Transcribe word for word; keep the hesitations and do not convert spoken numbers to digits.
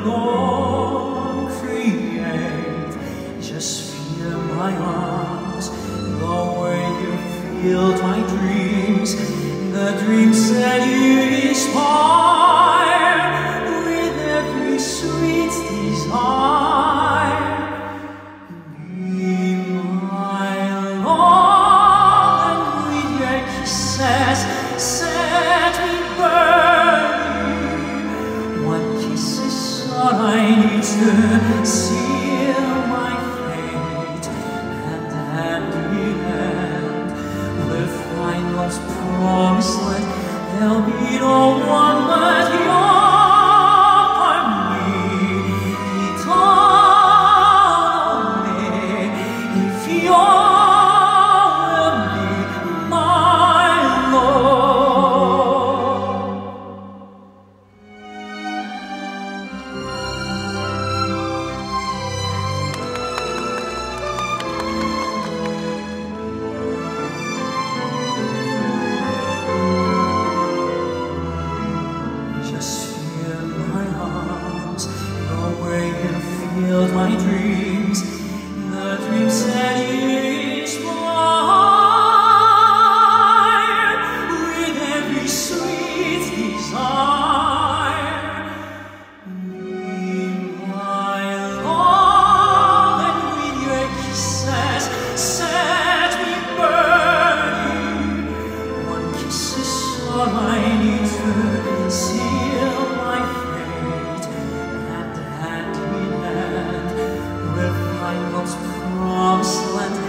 alone create. Just feel my arms, the way you filled my dreams, the dreams that you inspire with every sweet desire. Be my love, and with your kisses set me burning. One kiss is all I need to seal my fate, and hand in hand we'll find love's promised land. There'll be no one but you for me, eternally, if you will be my Lord. Just feel my arms, the way you filled my dreams, the dreams that you inspire with every sweet desire. Be my love, and with your kisses set me burning. One kiss is all I need to seal my fate, and hand in hand we'll find love's promised land.